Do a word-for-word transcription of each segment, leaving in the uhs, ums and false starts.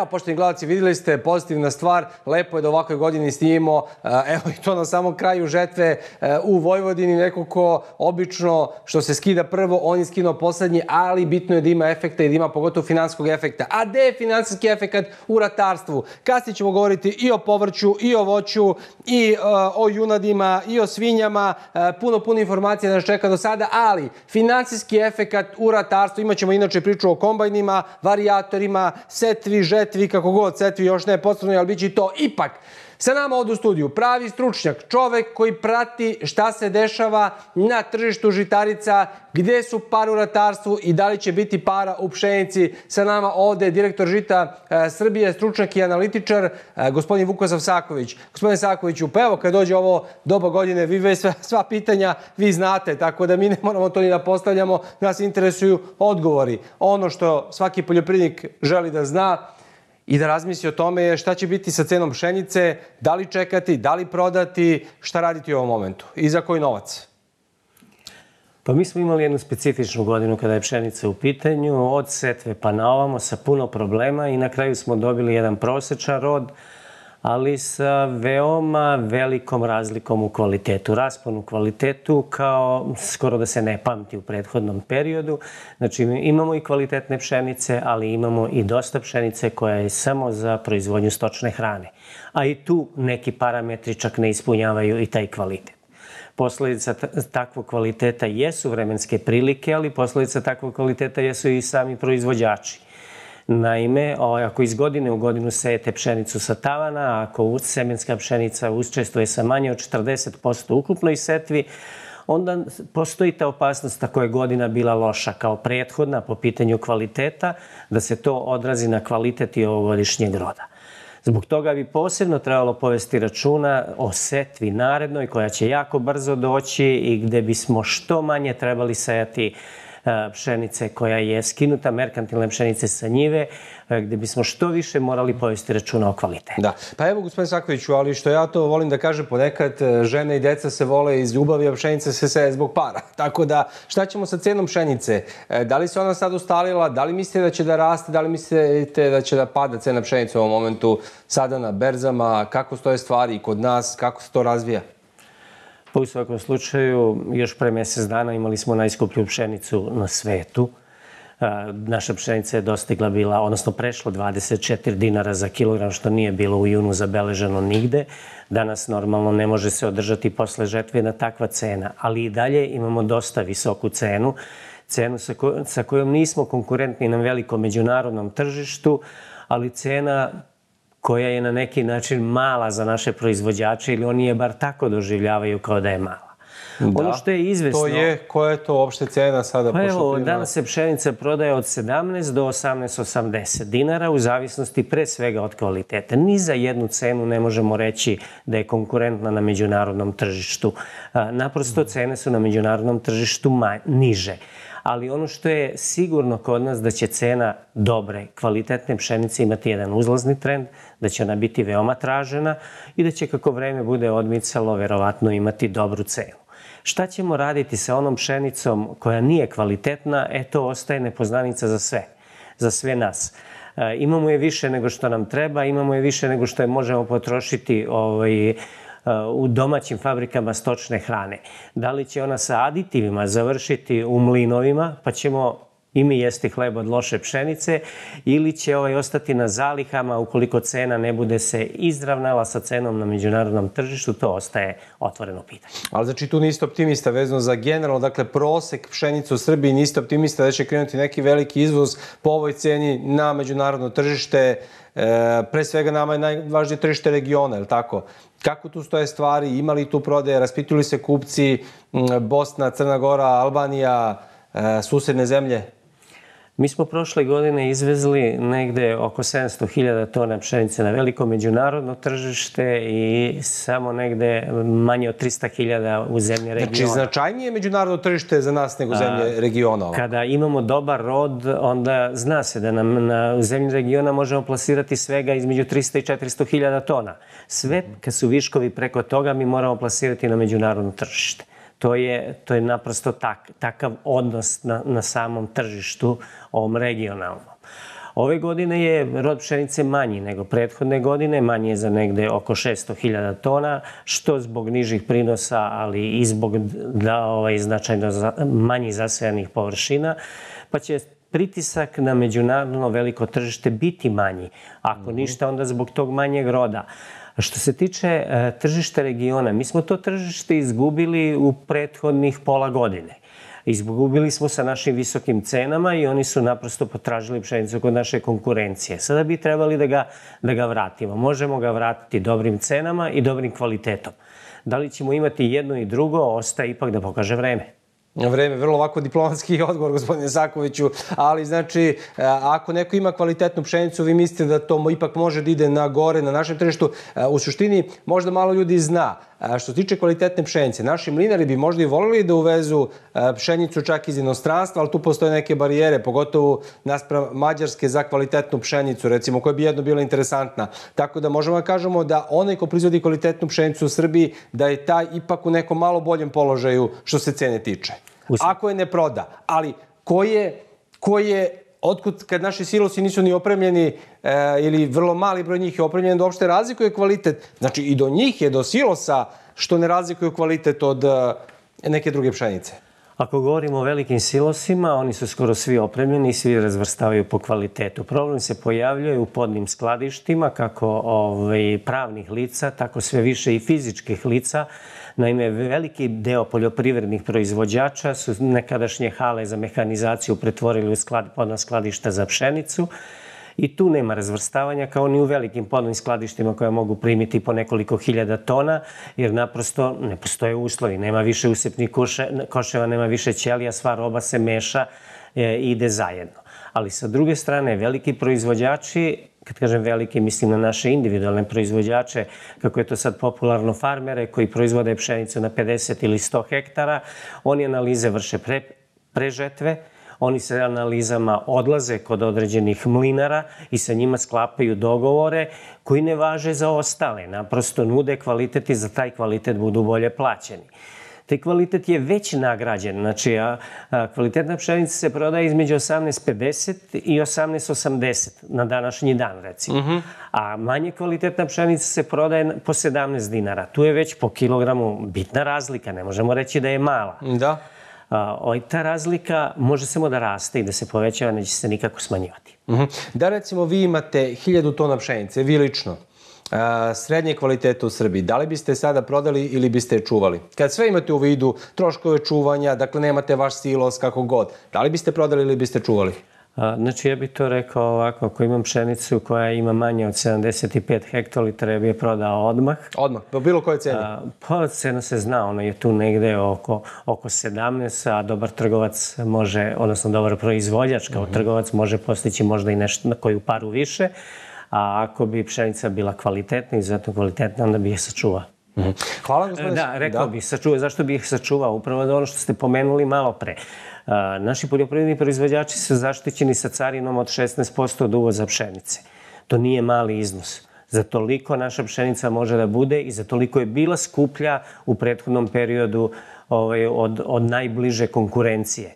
Evo, poštovni gledalci, vidjeli ste, pozitivna stvar, lepo je da ovakve godine snimimo, evo i to na samom kraju žetve u Vojvodini, neko ko obično što se skida prvo, on je skinuo poslednji, ali bitno je da ima efekta i da ima pogotovo finansijskog efekta. A gde je finansijski efekt u ratarstvu? Kasnije ćemo govoriti i o povrću, i o voću, i o junadima, i o svinjama, puno, puno informacija nas čeka do sada, ali finansijski efekt u ratarstvu, imat ćemo inače priču o kombajnima, varijatorima, setvi, žetvi, kako god, setvi još ne potrebno, ali bit će i to. Ipak, sa nama ovdje u studiju pravi stručnjak, čovek koji prati šta se dešava na tržištu žitarica, gde su pare u ratarstvu i da li će biti para u pšenici. Sa nama ovdje je direktor Žita Srbije, stručnjak i analitičar, gospodin Vukosav Saković. Gospodine Sakoviću, pa evo kad dođe ovo doba godine, vi već sva pitanja vi znate, tako da mi ne moramo to ni da postavljamo, nas interesuju odgovori. Ono što svaki poljoprivrednik želi da zna i da razmisli o tome je šta će biti sa cenom pšenice, da li čekati, da li prodati, šta raditi u ovom momentu i za koji novac? Pa mi smo imali jednu specifičnu godinu kada je pšenica u pitanju, od setve pa na ovamo sa puno problema i na kraju smo dobili jedan prosečan rod, ali sa veoma velikom razlikom u kvalitetu. Raspon u kvalitetu kao skoro da se ne pamti u prethodnom periodu. Znači imamo i kvalitetne pšenice, ali imamo i dosta pšenice koja je samo za proizvodnju stočne hrane. A i tu neki parametri čak ne ispunjavaju i taj kvalitet. Posledica takvog kvaliteta jesu vremenske prilike, ali posledica takvog kvaliteta jesu i sami proizvođači. Naime, ako iz godine u godinu sejete pšenicu sa tavana, ako semenska pšenica učestvuje sa manje od četrdeset posto ukupnoj setvi, onda postoji ta opasnost ako je godina bila loša kao prethodna po pitanju kvaliteta, da se to odrazi na kvalitet i ovogodišnjeg roda. Zbog toga bi posebno trebalo povesti računa o setvi narednoj koja će jako brzo doći i gde bismo što manje trebali sejati pšenice koja je skinuta, merkantilne pšenice sa njive, gde bismo što više morali povesti računa o kvalitetu. Da, pa evo gospodin Sakoviću, ali što ja to volim da kažem ponekad, žene i deca se vole iz ljubavi, a pšenica se seje zbog para. Tako da, šta ćemo sa cenom pšenice? Da li se ona sad ustalila, da li mislite da će da raste, da li mislite da će da pada cena pšenice u ovom momentu sada na berzama, kako stoje stvari kod nas, kako se to razvija? Pa u svakom slučaju, još pre mjesec dana imali smo najskuplju pšenicu na svetu. Naša pšenica je dostigla bila, odnosno prešla dvadeset četiri dinara za kilogram, što nije bilo u junu zabeleženo nigde. Danas normalno ne može se održati posle žetve na takva cena, ali i dalje imamo dosta visoku cenu. Cenu sa kojom nismo konkurentni na velikom međunarodnom tržištu, ali cena koja je na neki način mala za naše proizvođače ili oni je bar tako doživljavaju kao da je mala. Ono što je izvesno... To je, koja je to uopšte cena sada? Pa evo, danas se pšenica prodaje od sedamnaest do osamnaest osamdeset dinara u zavisnosti pre svega od kvaliteta. Ni za jednu cenu ne možemo reći da je konkurentna na međunarodnom tržištu. Naprosto cene su na međunarodnom tržištu niže. Ali ono što je sigurno kod nas da će cena dobre, kvalitetne pšenice imati jedan uzlazni trend, da će ona biti veoma tražena i da će kako vreme bude odmicalo verovatno imati dobru cenu. Šta ćemo raditi sa onom pšenicom koja nije kvalitetna? E, to ostaje nepoznanica za sve, za sve nas. Imamo je više nego što nam treba, imamo je više nego što je možemo potrošiti ovaj, u domaćim fabrikama stočne hrane. Da li će ona sa aditivima završiti u mlinovima, pa ćemo i mi jesti hleb od loše pšenice, ili će ovaj ostati na zalihama ukoliko cena ne bude se izravnala sa cenom na međunarodnom tržištu, to ostaje otvoreno pitanje. Ali znači tu niste optimista vezano za generalno, dakle prosek pšenice u Srbiji, niste optimista da će krenuti neki veliki izvoz po ovoj ceni na međunarodno tržište, pre svega nama je najvažnije tržište regiona, je li tako? Kako tu stoje stvari, ima li tu prodaje, raspituju li se kupci, Bosna, Crna Gora, Albanija, susedne zemlje? Mi smo prošle godine izvezli negde oko sedamsto hiljada tona pšenice na veliko međunarodno tržište i samo negde manje od trista hiljada u zemlje regiona. Znači, značajnije međunarodno tržište za nas nego zemlje regiona? Kada imamo dobar rod, onda zna se da nam u zemlji regiona možemo plasirati svega između trista i četiristo hiljada tona. Sve, kad su viškovi preko toga, mi moramo plasirati na međunarodno tržište. To je, to je naprosto tak, takav odnos na, na samom tržištu, ovom regionalnom. Ove godine je rod pšenice manji nego prethodne godine, manji je za negde oko šesto hiljada tona, što zbog nižih prinosa, ali i zbog da, ovaj, značajno za, manjih zasejanih površina, pa će pritisak na međunarodno veliko tržište biti manji. Ako ništa, onda zbog tog manjeg roda. Što se tiče e, tržišta regiona, mi smo to tržište izgubili u prethodnih pola godine. Izgubili smo sa našim visokim cenama i oni su naprosto potražili pšenicu kod naše konkurencije. Sada bi trebali da ga, da ga vratimo. Možemo ga vratiti dobrim cenama i dobrim kvalitetom. Da li ćemo imati jedno i drugo, ostaje ipak da pokaže vreme. Vreme, vrlo ovako diplomatski odgovor, gospodine Sakoviću, ali znači, ako neko ima kvalitetnu pšenicu, vi mislite da to ipak može da ide na gore, na našem tržištu. U suštini, možda malo ljudi zna. Što se tiče kvalitetne pšenice, naši mlinari bi možda i volili da uvezu pšenicu čak iz inostranstva, ali tu postoje neke barijere, pogotovo naspram Mađarske za kvalitetnu pšenicu, recimo, koja bi jedno bila interesantna. Tako da možemo da kažemo da onaj ko proizvodi kvalitetnu pšenicu u Srbiji, da je taj ipak u nekom malo boljem položaju što se cene tiče. Ako je ne proda, ali ko je, ko je otkud kad naši silosi nisu ni opremljeni e, ili vrlo mali broj njih je opremljen da uopšte razlikuje kvalitet. Znači i do njih je, do silosa, što ne razlikuju kvalitet od e, neke druge pšenice. Ako govorimo o velikim silosima, oni su skoro svi opremljeni i svi razvrstavaju po kvalitetu. Problem se pojavljuje u podnim skladištima, kako ovaj, pravnih lica, tako sve više i fizičkih lica. Naime, veliki deo poljoprivrednih proizvođača su nekadašnje hale za mehanizaciju pretvorili u sklad, podna skladišta za pšenicu. I tu nema razvrstavanja kao ni u velikim podnim skladištima koja mogu primiti po nekoliko hiljada tona, jer naprosto ne postoje uslovi. Nema više usepnih koševa, nema više ćelija, sva roba se meša i ide zajedno. Ali sa druge strane, veliki proizvođači, kad kažem veliki, mislim na naše individualne proizvođače, kako je to sad popularno, farmere koji proizvode pšenicu na pedeset ili sto hektara, oni analize vrše pre, pre žetve, oni se analizama odlaze kod određenih mlinara i sa njima sklapaju dogovore koji ne važe za ostale. Naprosto nude kvalitet i za taj kvalitet budu bolje plaćeni. Taj kvalitet je već nagrađen. Znači, a, a, kvalitetna pšenica se prodaje između osamnaest pedeset i osamnaest osamdeset na današnji dan, recimo. Mm-hmm. A manje kvalitetna pšenica se prodaje po sedamnaest dinara. Tu je već po kilogramu bitna razlika. Ne možemo reći da je mala. Da. A, ta razlika može samo da raste i da se povećava, neće se nikako smanjivati. Mm-hmm. Da, recimo, vi imate hiljadu tona pšenice, vi lično, srednje kvalitete u Srbiji, da li biste sada prodali ili biste je čuvali? Kad sve imate u vidu, troškove čuvanja, dakle nemate vaš silos, kako god, da li biste prodali ili biste čuvali? A, znači, ja bih to rekao ovako, ako imam pšenicu koja ima manje od sedamdeset pet hektolitara, ja bih je prodao odmah. Odmah? Po bilo koje ceni? A, pa cena se zna, ona je tu negde oko, oko sedamnaest, a dobar trgovac može, odnosno dobar proizvođač kao mm-hmm. trgovac može postići možda i nešto na koju paru više. A ako bi pšenica bila kvalitetna, izuzetno kvalitetna, onda bi je sačuvao. Mm-hmm. Hvala, gospodine. Da, rekao da. bih, sačuvao. Zašto bih ih sačuvao? Upravo da ono što ste pomenuli malo pre. A, naši poljoprivredni proizvođači su zaštićeni sa carinom od šesnaest posto od uvoza pšenice. To nije mali iznos. Za toliko naša pšenica može da bude i za toliko je bila skuplja u prethodnom periodu ovaj, od, od najbliže konkurencije.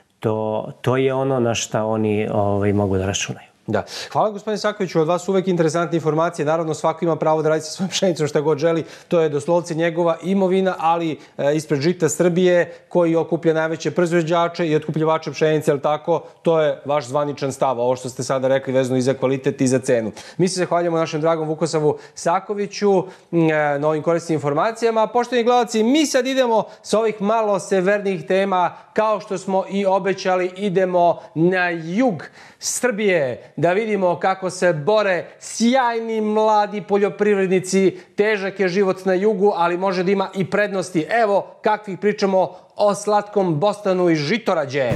To, to je ono na šta oni ovaj, mogu da računaju. Da. Hvala, gospodine Sakoviću, od vas uvek interesantne informacije. Naravno, svako ima pravo da radi sa svojom pšenicom šta god želi. To je doslovce njegova imovina, ali e, ispred Žita Srbije, koji okuplja najveće proizvođače i otkupljivače pšenice, ali tako, to je vaš zvaničan stav. Ovo što ste sada rekli vezano i za kvalitet i za cenu. Mi se zahvaljujemo našem dragom Vukosavu Sakoviću e, na ovim korisnim informacijama. Poštovani gledalci, mi sad idemo sa ovih malo severnijih tema, kao što smo i obećali, idemo na jug Srbije, da vidimo kako se bore sjajni mladi poljoprivrednici. Težak je život na jugu, ali može da ima i prednosti. Evo kakvih pričamo o slatkom bostanu iz Žitorađe.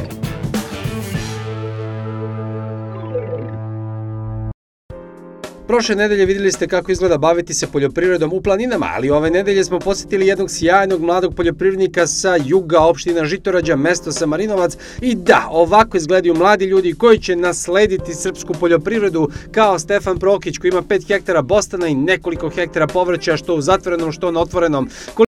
Prošle nedelje vidjeli ste kako izgleda baviti se poljoprivredom u planinama, ali ove nedelje smo posjetili jednog sjajnog mladog poljoprivrednika sa juga opština Žitorađa, mesto Samarinovac. I da, ovako izgledaju mladi ljudi koji će naslediti srpsku poljoprivredu, kao Stefan Prokić koji ima pet hektara bostana i nekoliko hektara povrća, što u zatvorenom, što na otvorenom.